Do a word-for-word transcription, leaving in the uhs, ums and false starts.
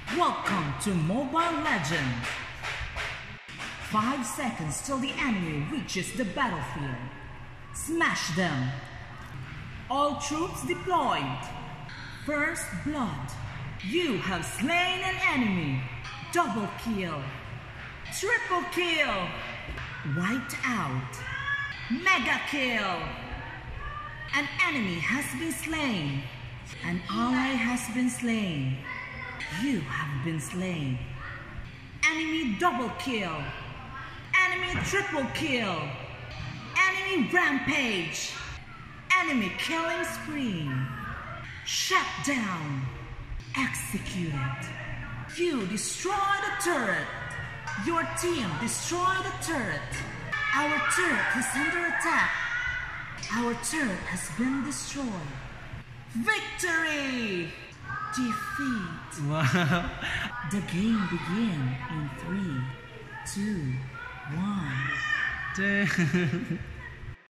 Welcome to Mobile Legends. Five seconds till the enemy reaches the battlefield. Smash them. All troops deployed. First blood. You have slain an enemy. Double kill. Triple kill. Wiped out. Mega kill. An enemy has been slain. An ally has been slain. You have been slain. Enemy double kill. Enemy triple kill. Enemy rampage. Enemy killing spree. Shut down. Executed. You destroy the turret. Your team destroy the turret. Our turret is under attack. Our turret has been destroyed. Victory! Defeat. Wow. The game begins in three, two, one.